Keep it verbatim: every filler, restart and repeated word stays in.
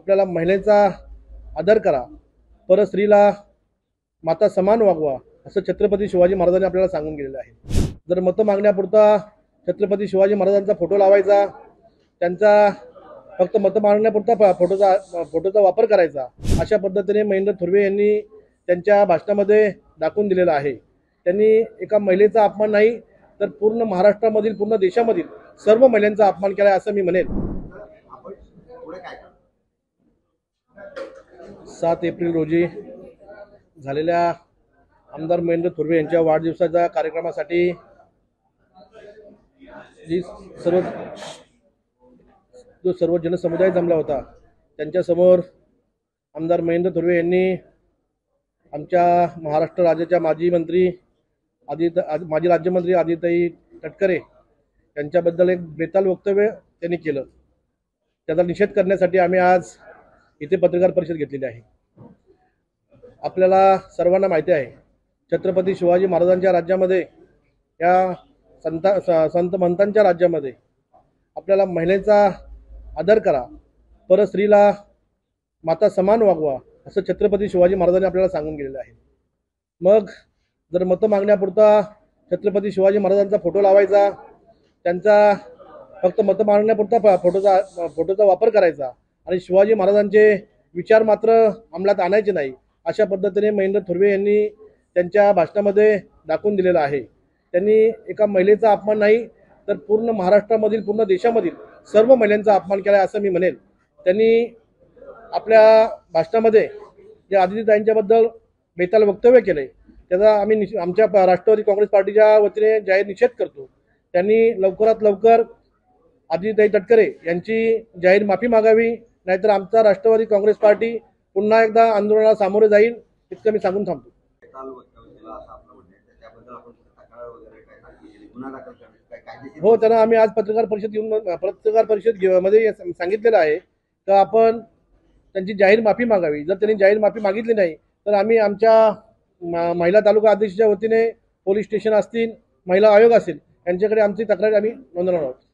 आपल्याला महिलेचा आदर करा, परस्त्रीला माता समान वागवा असं छत्रपती शिवाजी महाराजांनी आपल्याला सांगून गेलेलं आहे। जर मतं मागण्यापुरता छत्रपती शिवाजी महाराजांचा फोटो लावायचा, त्यांचा फक्त मतं मागण्यापुरता फोटोचा फोटोचा वापर करायचा, अशा पद्धतीने महेंद्र थोरवे यांनी त्यांच्या भाषणामध्ये दाखवून दिलेलं आहे। त्यांनी एका महिलेचा अपमान नाही तर पूर्ण महाराष्ट्रामधील पूर्ण देशामधील सर्व महिलांचा अपमान केला असं मी म्हणेन। सात एप्रिल रोजी झालेल्या आमदार महेंद्र थोरवे यांच्या वाढदिवसाच्या कार्यक्रमासाठी जी सर्व जो सर्व जनसमुदाय जमला होता, त्यांच्यासमोर आमदार महेंद्र थोरवे यांनी आमच्या महाराष्ट्र राज्याच्या माजी मंत्री आदित माजी राज्यमंत्री आदिताई तटकरे यांच्याबद्दल एक बेताल वक्तव्य त्यांनी केलं। त्याचा निषेध करण्यासाठी आम्ही आज इथे पत्रकार परिषद घेतलेली आहे। आपल्याला सर्वांना माहिती आहे, छत्रपती शिवाजी महाराजांच्या राज्यामध्ये, या संत संत महंतांच्या राज्यामध्ये आपल्याला महिलेचा आदर करा, परस्त्रीला माता समान वागवा असं छत्रपती शिवाजी महाराजांनी आपल्याला सांगून गेलेलं आहे। मग जर मतं मागण्यापुरता छत्रपती शिवाजी महाराजांचा फोटो लावायचा, त्यांचा फक्त मतं मागण्यापुरता फोटोचा फोटोचा वापर करायचा आणि शिवाजी महाराजांचे विचार मात्र अंमलात आणायचे नाही, अशा पद्धतीने महेंद्र थोरवे यांनी त्यांच्या भाषणामध्ये दाखवून दिलेलं आहे। त्यांनी एका महिलेचा अपमान नाही तर पूर्ण महाराष्ट्रामधील पूर्ण देशामधील सर्व महिलांचा अपमान केला असं मी म्हणेन। त्यांनी आपल्या भाषणामध्ये जे आदितीताईंच्याबद्दल बेताल वक्तव्य केले, त्याचा आम्ही आमच्या राष्ट्रवादी काँग्रेस पार्टीच्या वतीने जाहीर निषेध करतो। त्यांनी लवकरात लवकर आदितीताई तटकरे यांची जाहीर माफी मागावी, नाहीतर आमचा राष्ट्रवादी काँग्रेस पार्टी पुन्हा एकदा आंदोलनाला सामोरे जाईल, इतकं मी सांगून थांबतो। हो, त्यांना आम्ही आज पत्रकार परिषद घेऊन पत्रकार परिषद मध्ये सांगितलेलं आहे की आपण त्यांची जाहीर माफी मागावी। जर त्यांनी जाहीर माफी मागितली नाही तर आम्ही आमच्या महिला तालुका अध्यक्षाच्या वतीने पोलीस स्टेशन असतील, महिला आयोग असेल, यांच्याकडे आमची तक्रार आम्ही नोंदवणार आहोत।